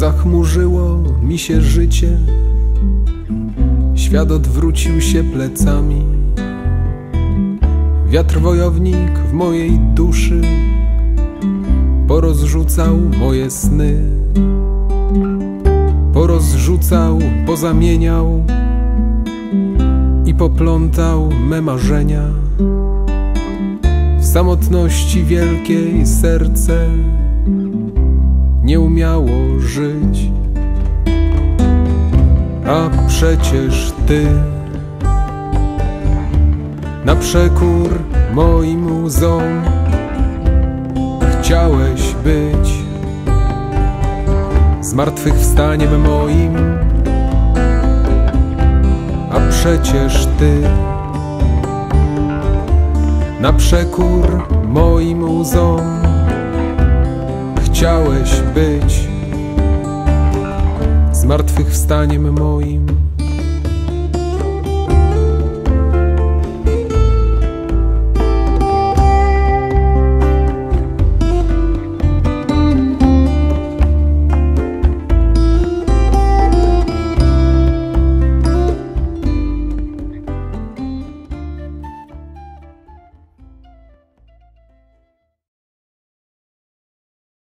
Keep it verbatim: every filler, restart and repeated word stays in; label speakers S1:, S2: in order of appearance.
S1: Zachmurzyło mi się życie, świat odwrócił się plecami. Wiatr wojownik w mojej duszy porozrzucał moje sny, porozrzucał, pozamieniał i poplątał me marzenia. W samotności wielkiej serce nie umiało żyć. A przecież ty na przekór moim łzom chciałeś być zmartwychwstaniem moim. A przecież ty na przekór moim łzom chciałeś być zmartwychwstaniem moim.